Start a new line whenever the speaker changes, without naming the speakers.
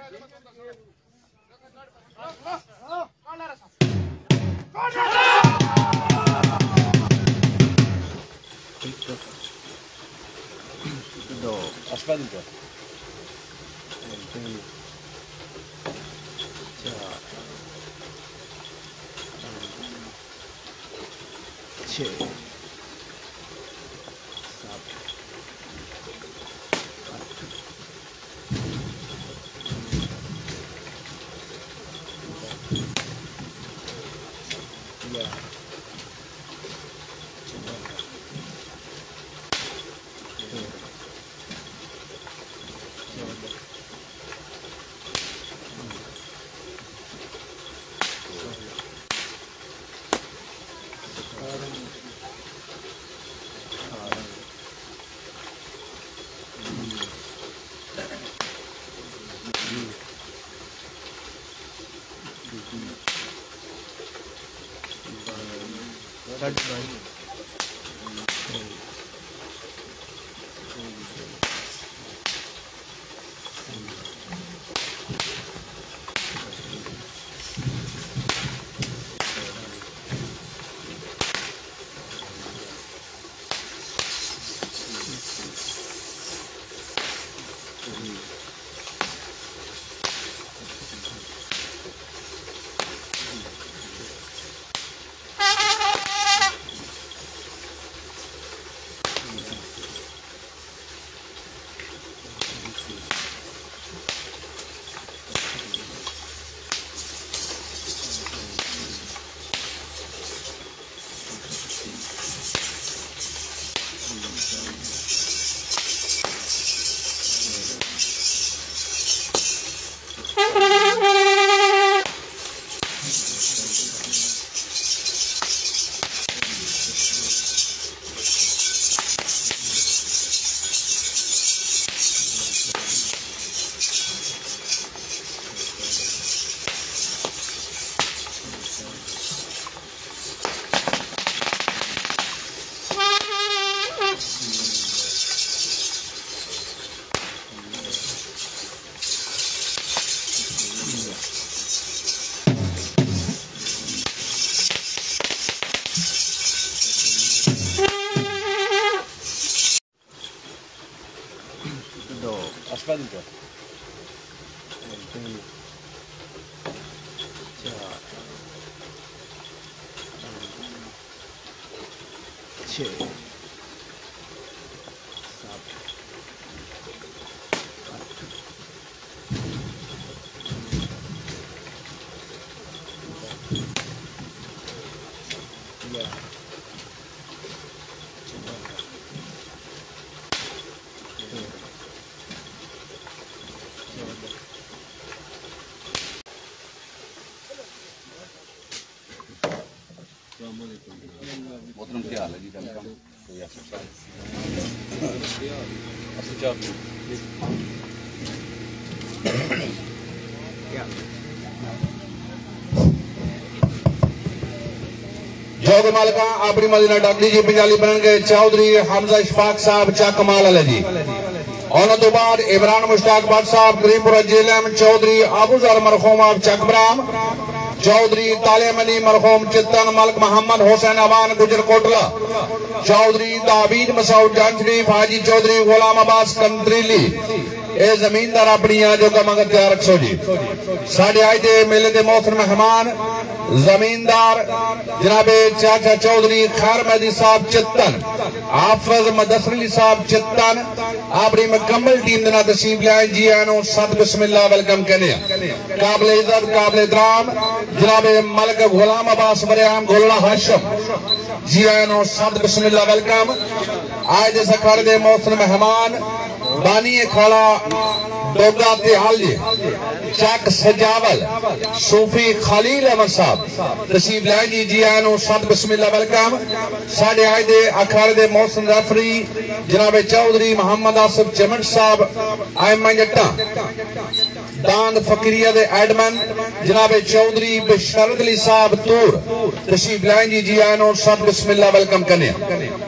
Asfalto. Asfalto. मोहतरम क्या हाल है जी? वेलकम।
जोग मालका अपनी मदीना डाकली जी पंजाली बन गए चौधरी हमजा इशफाक साहब चक माल जी। और तो बाद इमरान मुश्ताक भट्ट साहब करीमपुरा जेलम चौधरी अबूजर मरहूम आप चकबराम चौधरी तालिम अली मरहूम चित्तन मलक मोहम्मद हुसैन अवान गुजर कोटला चौधरी दावीद मसूद जान शरीफ हाजी चौधरी गुलाम अब्बास कंत्रीली ए जमीनदार अपनी जो कम तैयार रखो जी। साढ़े अज के मेले के मोहतरम मेहमान जमींदार जनाबे चाचा चौधरी खैर मेहदी साहब चित्तन हाफिज मदसर अली साहब चित्तन अपनी मुकम्मल टीम के नाल तशरीफ लाए जी। आनो सत बिस्मिल्लाह वेलकम कहने काबिल इज्जत काबिल इहतराम जनाबे मलक गुलाम अब्बास बरियाम गोला हाशम जी। आनो सत बिस्मिल्लाह वेलकम। आज इस अखाड़े के मोहतरम मेहमान बानी खाड़ा डोगा तिहाल चक सजावल सूफी खलील अहमद साहब तशरीफ लाए जी। जी आनो सत बिस्मिल्लाह वेलकम। साढ़े अज के अखाड़े के मौसम रेफरी जनाबे चौधरी मोहम्मद आसिफ चमन साहब आयमा जट्टा दान फकीरिया के एडमन जनाबे चौधरी बशरत अली साहब तूर तशरीफ लाए जी। जी आनो सत बिस्मिल्लाह वेलकम करने